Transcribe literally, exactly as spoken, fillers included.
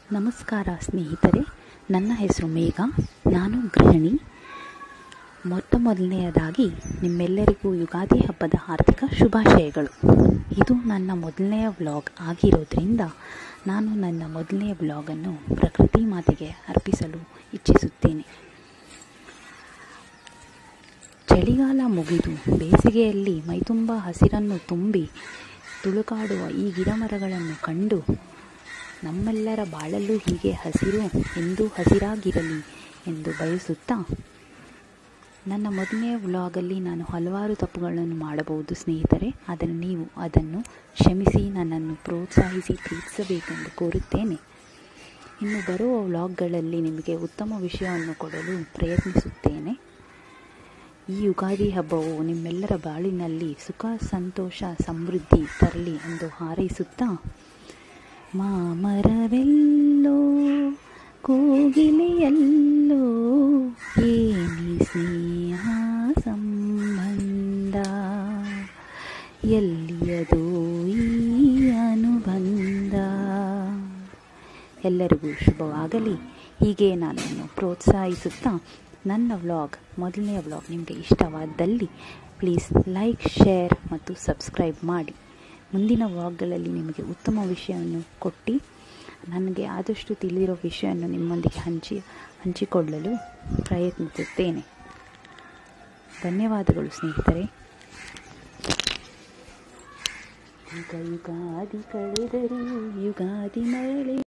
ನಮಸ್ಕಾರ ಸ್ನೇಹಿತರೆ, ನನ್ನ ಹೆಸರು ಮೇಘ. ನಾನು ಗೃಹಿಣಿ. ಮೊಟ್ಟ ಮೊದಲನೆಯದಾಗಿ ನಿಮ್ಮೆಲ್ಲರಿಗೂ ಯುಗಾದಿ ಹಬ್ಬದ ಹಾರ್ದಿಕ ಶುಭಾಶಯಗಳು. ಇದು ನನ್ನ ಮೊದಲನೆಯ ವ್ಲಾಗ್ ಆಗಿರೋದ್ರಿಂದ ನಾನು ನನ್ನ ಮೊದಲನೆಯ ವ್ಲಾಗನ್ನು ಪ್ರಕೃತಿ ಮಾತೆಗೆ ಅರ್ಪಿಸಲು ಇಚ್ಛಿಸುತ್ತೇನೆ. ಚಳಿಗಾಲ ಮುಗಿದು ಬೇಸಿಗೆಯಲ್ಲಿ ಮೈತುಂಬ ಹಸಿರನ್ನು ತುಂಬಿ ತುಳುಕಾಡುವ ಈ ಗಿಡಮರಗಳನ್ನು ಕಂಡು ನಮ್ಮೆಲ್ಲರ ಬಾಳಲ್ಲೂ ಹೀಗೆ ಹಸಿರು ಎಂದೂ ಹಸಿರಾಗಿರಲಿ ಎಂದು ಬಯಸುತ್ತಾ, ನನ್ನ ಮೊದಲನೆಯ ವ್ಲಾಗಲ್ಲಿ ನಾನು ಹಲವಾರು ತಪ್ಪುಗಳನ್ನು ಮಾಡಬಹುದು ಸ್ನೇಹಿತರೆ. ಆದರೆ ನೀವು ಅದನ್ನು ಕ್ಷಮಿಸಿ ನನ್ನನ್ನು ಪ್ರೋತ್ಸಾಹಿಸಿ ಪ್ರೀತಿಸಬೇಕೆಂದು ಕೋರುತ್ತೇನೆ. ಇನ್ನು ಬರುವ ವ್ಲಾಗ್ಗಳಲ್ಲಿ ನಿಮಗೆ ಉತ್ತಮ ವಿಷಯವನ್ನು ಕೊಡಲು ಪ್ರಯತ್ನಿಸುತ್ತೇನೆ. ಈ ಯುಗಾದಿ ಹಬ್ಬವು ನಿಮ್ಮೆಲ್ಲರ ಬಾಳಿನಲ್ಲಿ ಸುಖ, ಸಂತೋಷ, ಸಮೃದ್ಧಿ ತರಲಿ ಎಂದು ಹಾರೈಸುತ್ತಾ, ಮಾಮರವೆಲ್ಲೋ ಕೋಗಿಲೆಯಲ್ಲೋ ಏನಿ ಸ್ನೇಹ ಸಂಬಂಧ, ಎಲ್ಲಿಯದೋ ಈ ಅನುಬಂಧ. ಎಲ್ಲರಿಗೂ ಶುಭವಾಗಲಿ. ಹೀಗೆ ನನ್ನನ್ನು ಪ್ರೋತ್ಸಾಹಿಸುತ್ತಾ ನನ್ನ ವ್ಲಾಗ್, ಮೊದಲನೆಯ ವ್ಲಾಗ್ ನಿಮಗೆ ಇಷ್ಟವಾದಲ್ಲಿ ಪ್ಲೀಸ್ ಲೈಕ್, ಶೇರ್ ಮತ್ತು ಸಬ್ಸ್ಕ್ರೈಬ್ ಮಾಡಿ. ಮುಂದಿನ ವ್ಲಾಗ್ಗಳಲ್ಲಿ ನಿಮಗೆ ಉತ್ತಮ ವಿಷಯವನ್ನು ಕೊಟ್ಟು ನನಗೆ ಆದಷ್ಟು ತಿಳಿದಿರೋ ವಿಷಯವನ್ನು ನಿಮ್ಮೊಂದಿಗೆ ಹಂಚಿ ಹಂಚಿಕೊಳ್ಳಲು ಪ್ರಯತ್ನಿಸುತ್ತೇನೆ. ಧನ್ಯವಾದಗಳು ಸ್ನೇಹಿತರೆ. ಯುಗ ಯುಗಾದಿ ಕಳೆದರೂ ಯುಗಾದಿ ಮರಳಿ